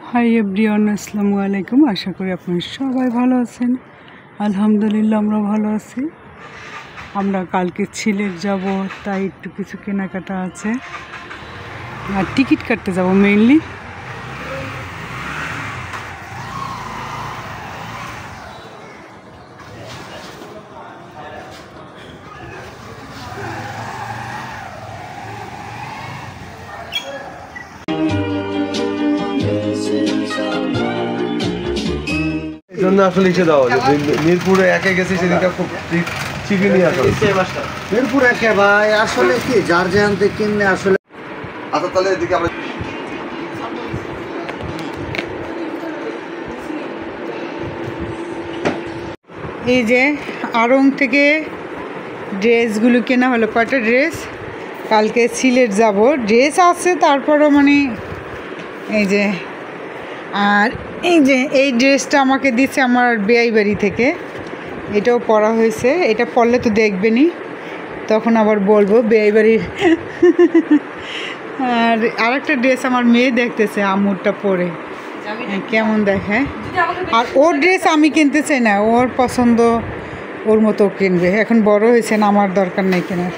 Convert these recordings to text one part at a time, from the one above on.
Hi everyone, আসসালামু আলাইকুম। আশা করি আপনারা সবাই ভালো আছেন। আলহামদুলিল্লাহ আমরা ভালো আছি। আমরা কালকে সিলেট যাব, তাই একটু কিছু কেনাকাটা আছে আর টিকিট কাটতে যাব মেইনলি। আসলে ইচ্ছে দাও মিরপুরে একে গেছি সেদিনটা খুব চিকেনই আসলে মিরপুর একে ভাই আসলে কি যার যেখান কিনে আসলে। আচ্ছা তাহলে এদিকে আমরা এই যে আড়ং থেকে ড্রেসগুলো কেনা হলো। কয়টা ড্রেস, কালকে সিলেট যাব। ড্রেস আছে তারপরও মানে এই যে, আর এই যে এই ড্রেসটা আমাকে দিচ্ছে আমার বেয়াই বাড়ি থেকে। এটাও পরা হয়েছে, এটা পরলে তো দেখবেনই, তখন আবার বলবো বেয়াই বাড়ির। আর আরেকটা ড্রেস আমার মেয়ে দেখতেছে আম্মুরটা পরে কেমন দেখায়। আর ওর ড্রেস আমি কিনতে চাই না, ওর পছন্দ ওর মতো কিনবে। এখন বড় হয়েছে না, আমার দরকার নেই কেনার।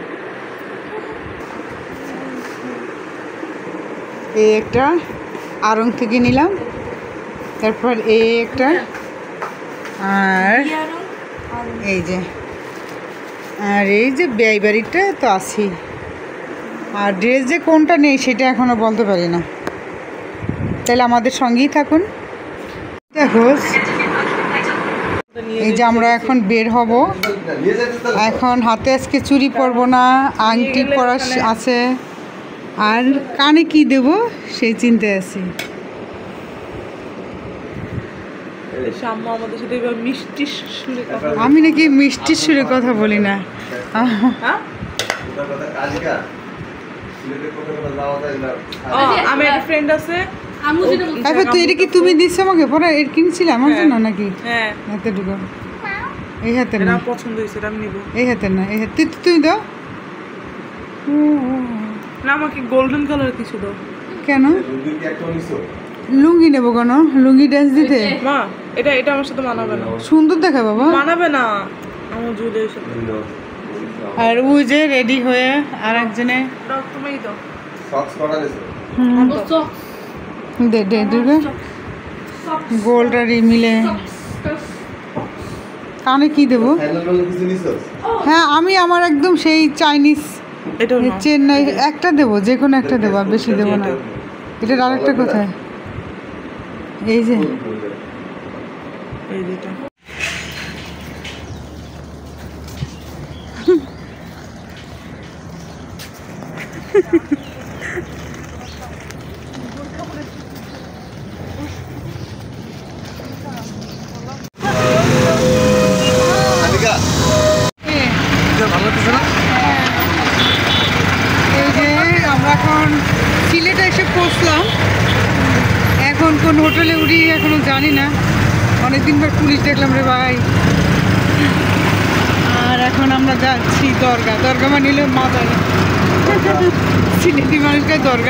এই একটা আড়ং থেকে নিলাম, তারপর এই একটা, আর এই যে, আর এই যে বেয়াই বাড়িটা তো আছি। আর ড্রেস যে কোনটা নেই সেটা এখনও বলতে পারি না, তাহলে আমাদের সঙ্গেই থাকুন। দেখো এই যে আমরা এখন বের হব। এখন হাতে আজকে চুড়ি পরবো না, আংটি পরা আছে, আর কানে কি দেব সেই চিন্তায় আছি। আমি নাকি মিষ্টির সুরে কথা বলি না। তুমি দিচ্ছ আমাকে পরে এর কিনছিলে আমার জন্য নাকি? হাতে ঢুকো, এই হাতে না, পছন্দ হয়েছে এই হাতে না, এই হাতে তুমি দাও না আমাকে। গোল্ডেন কালার কিছু দাও। কেন লুঙ্গি নেবো? কেন লুঙ্গি ড্রেস দিতে? মা এটা এটা আমার সাথে মানাবে না। সুন্দর দেখা বাবা, মানাবে না আমার জুলের সাথে। আর ওই যে রেডি হয়ে আর একজনে তুমিই দাও সক্স করা দিছো। দে দে দুর্গা গোল্ড আর মিলে কানে কি দেবো? হ্যাঁ আমি আমার একদম সেই চাইনিজ চেন্নাই একটা দেবো, যে কোনো একটা দেবো, আর বেশি দেবো না। এটার আরেকটা কোথায়? এই যে এই যেটা আমরা এখন সিলেটে এসে পৌঁছলাম। এখন কোন হোটেলে উঠি এখনো জানি না, অনেকদিন পর পুলিশ দেখলাম রে ভাই। আর এখন আমরা যাচ্ছি দরগা। দরগা মানিলে মাথায় সিলেটি মানুষকে দরগা।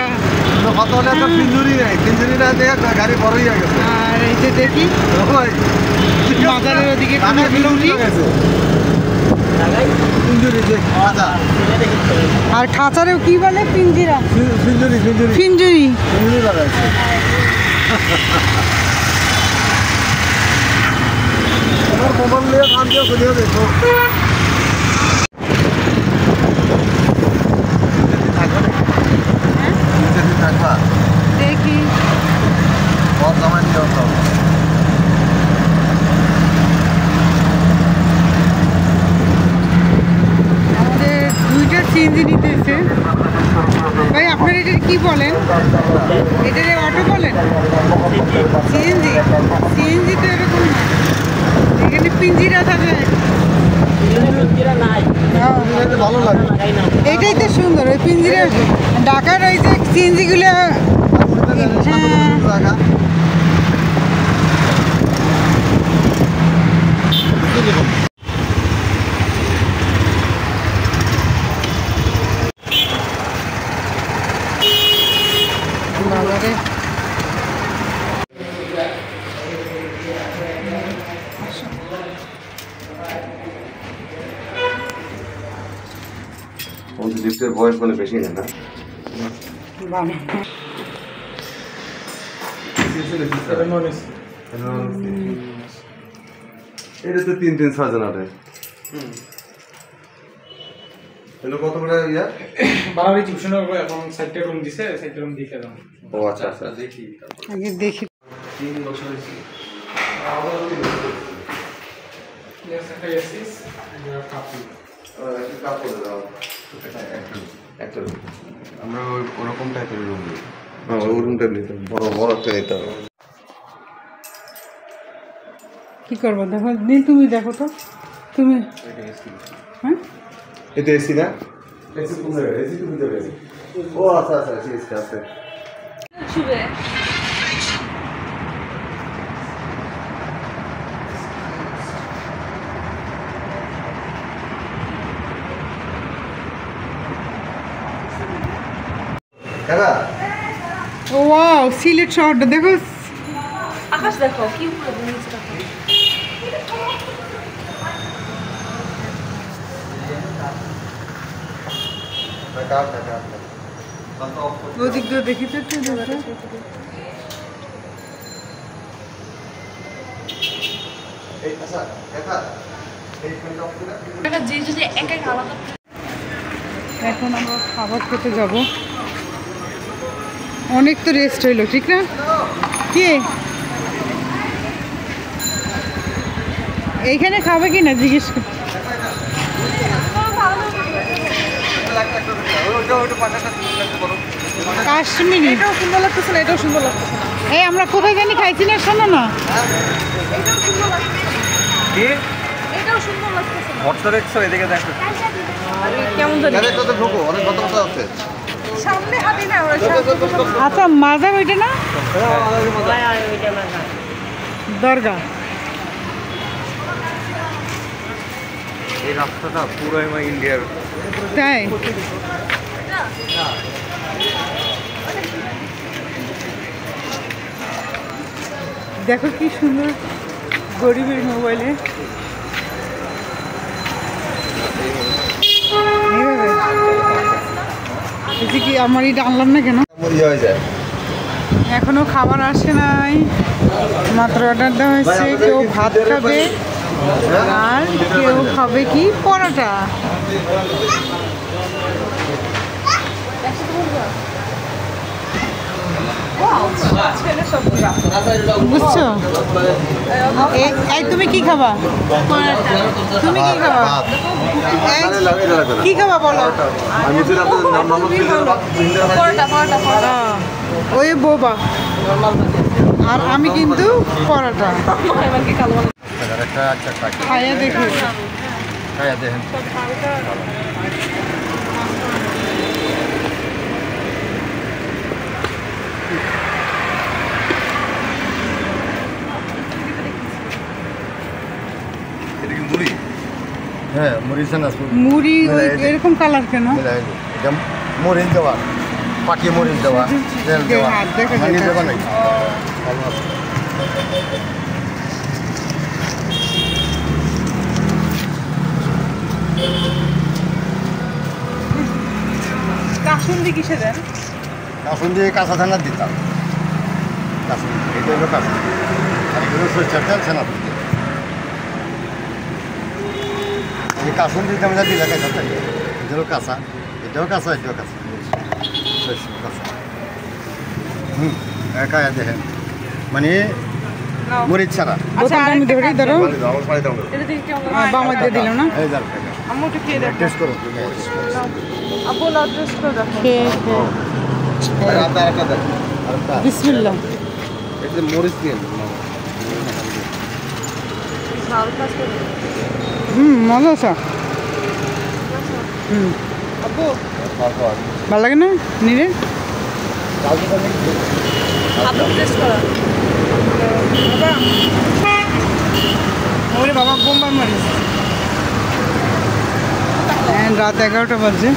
আর এই যে দেখি মাজারের ওদিকে আর খাঁচারেও কি বলে পিঞ্জিরা, পিঞ্জুরি। দেখি আমাদের দুইটা সিএনজি নিতেছে ভাই। আপনারা এটা কি বলেন? এটা অটো বলেন? সিএনজি? সিএনজি তো এরকম না, এখানে পিঞ্জিরা থাকে। এইটাই তো সুন্দর, ওই পিঞ্জিরা ঢাকার ওই যে সিএনজিগুলো। হ্যাঁ বাবারে লিফটের বয়স মানে বেশি না না এটা তো 3 সার্জন আছে এটা কত করে ইয়া বাড়াবি টিউশন হবে এখন 60টা রুম দিছে 60টা রুম দেখে দাও ও আচ্ছা আচ্ছা দেখি আগে দেখি 3 বছর হয়েছে Yes, একটা এসিস কাপড় একটা কাপড় দাও একটা আমরা ওরকম টাইপের রুম নিই ওই রুমটা নিতাম বড় বড় একটা নিতাম কি করবো দেখো দিন তুমি দেখো তো তুমি হ্যাঁ এটা এসি না এসি কোথায় এসি কোথায় ও আচ্ছা আচ্ছা এসি আছে শুবে কাকা ও ওয়াও সিলেট শহরটা দেখো আকাশ দেখো কি উপরে নিচে দেখো কাকা কাকা ওদিক দিয়ে দেখি তো একটু দেখো এই আচ্ছা কাকা এই ফোনটা অফ করে এটা যে যদি একা একা আলাদা এখন আমরা খাবার খেতে যাব অনেক তো রেস্ট হইলো ঠিক না কে এইখানে খাবে কি না জিজ্ঞেস কর কাশ্মীরি এটাও সুন্দর লাগতেছে না এটাও সুন্দর লাগতেছে না এই আমরা কোথায় জানি খাইছি না শোনো না এটাও সুন্দর লাগতেছে কি এটাও সুন্দর লাগতেছে না হোয়াটসঅ্যাপ দেখছো এদিকে দেখো আরে কেমন জানি আরে কত ঢোকো অনেক কথা কথা আছে সামনে হাঁটি না ওরা আচ্ছা মাজা ওইটা না দরগা এই রাস্তাটা পুরো আমার ইন্ডিয়ার তাই দেখো কি সুন্দর গরিবের মোবাইলে এইভাবে কি আমার এটা আনলাম না কেন ইয়ে হয়ে যায় এখনো খাবার আসে নাই মাত্র অর্ডার দেওয়া হয়েছে কেউ ভাত খাবে আর কেউ খাবে কি পরোটা বুঝছো এই তুমি কি খাবা তুমি কি খাবা এই, কি খাবা বলো আমি তো পরোটা পরোটা পরোটা ওই বোবা আর আমি কিন্তু পরোটা আমাকে কালো একটা আচ্ছা খাইয়া দেখি খাইয়া দেখেন এটা কি মুড়ি হ্যাঁ মরিচ না মুড়ি ওই এরকম কালার কেন এটা মরিচ দেওয়া পাকি মরিচ দেওয়া তেল দেওয়া হাত দেখা যায়। ভাঙি দেওয়া নাই কাসুন্দি কিসে দেন কাসুন দিয়ে কাঁচা ধানা দিতাম কাসুন এটা হলো কাসুন আর এগুলো সরষের তেল ছানা দিতে এই কাসুন দিতাম যা দিলে কাঁচা থাকে এটাও কাঁচা এটাও কাঁচা এটাও কাঁচা সরষের কাঁচা একা দেখেন মানে মরিচ ছাড়া আচ্ছা আমি ধরি ধরো আমার পায়ে দাও এটা দেখি কেমন বামা দিয়ে দিল না এই যার আম্মু একটু খেয়ে দেখো টেস্ট করো আব্বু লাভ টেস্ট করে দেখো খেয়ে আর আপনি আরেকটা দেন আরেকটা বিসমিল্লাহ এটা মরিচ দিয়ে ঝাল কাজ করে মজা আছে আব্বু ভালো লাগে না নিরে আব্বু টেস্ট করা ওরে বাবা বোম্বার মারিস রাত 11টা বাজে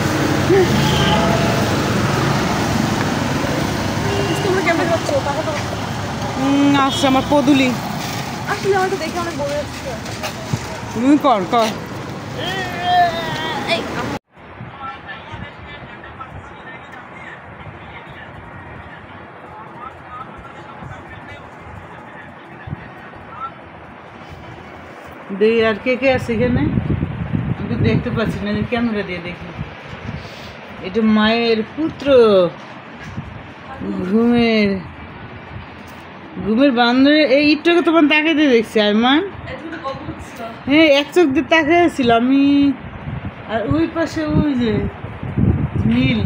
তোমরা কেমন হচ্ছে কথা তো আসছে আমার পদুলি আসলে আমাকে দেখে অনেক বড় হচ্ছে তুমি কর কর এই দেখি আর কে কে আছে এখানে, আমি তো দেখতে পাচ্ছি না, ক্যামেরা দিয়ে দেখি। এটা মায়ের পুত্র, ঘুমের ঘুমের বান্ধবী। এই ইটটাকে তোমার তাকাইতে দেখছি আইমান। হ্যাঁ, এক চোখ দিয়ে তাকিয়ে ছিল আমি। আর ওই পাশে ওই যে নীল,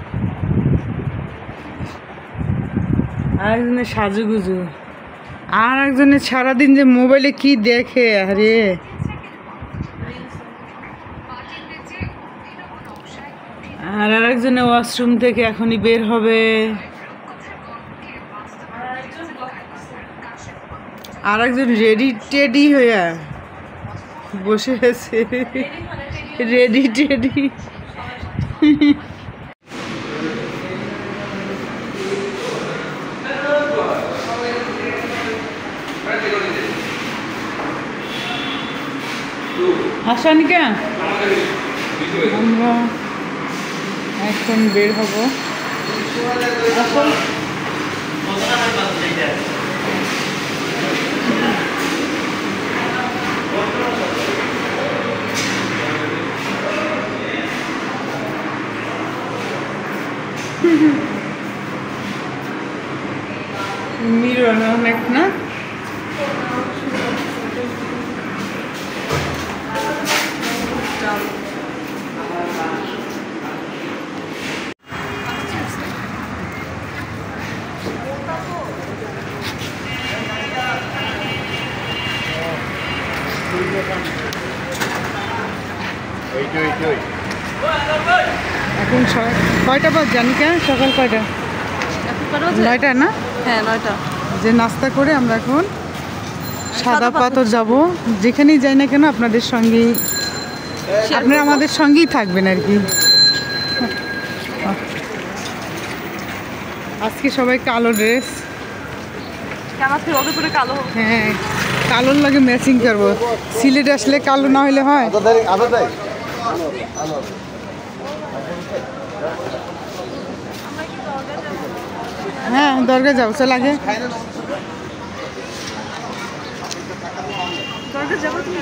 আর একজনের সাজুগুজু, আর একজনের সারাদিন যে মোবাইলে কি দেখে। আরে আর আরেকজনে ওয়াশরুম থেকে এখনই বের হবে। আর একজন রেডি টেডি হইয়া বসে আছে, রেডি টেডি। হাসানিকা, আমরা এখন বের হব। মিরন অনেক না, এখন কয়টা বাজ জানি কেন, সকাল কয়টা? 9টা না? হ্যাঁ 9টা। যে নাস্তা করে আমরা এখন সাদা পাথর যাব। যেখানেই যাই না কেন আপনাদের সঙ্গেই, আপনারা আমাদের সঙ্গেই থাকবেন আর কি। আজকে সবাই কালো ড্রেস, কেন আজকে রোদে করে কালো হবে? হ্যাঁ কালোর লাগে ম্যাচিং করবো। সিলেট আসলে কালো না হলে হয়? হ্যাঁ দরগা যাবো, চল আগে। দরকার যাবো তুমি?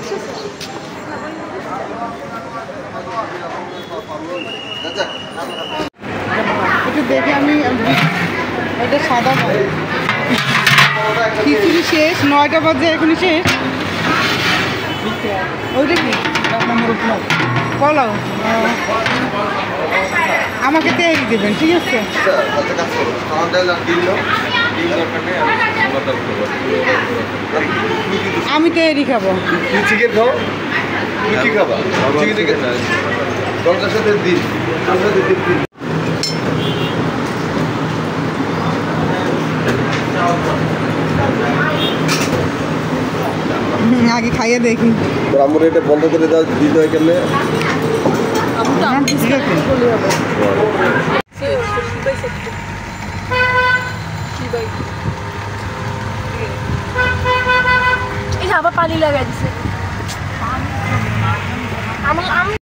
একটু দেখে আমি, এটা সাদা খিচুড়ি শেষ, 9টা বাজে এখনই শেষ। ওইটা কি পোলাও? আমাকে তেহারি দেবেন, ঠিক আছে? আমি তেহারি খাবো। চিকেন খাও, তুমি কি খাবা? চিকেন দরকার সাথে দিন, আগে খাইয়ে দেখি। আমার এটা বন্ধ করে দাও, দিতে হয় কেমনে? ঠিক আছে। এই যে আবার পানি লাগাই দিছে। আমি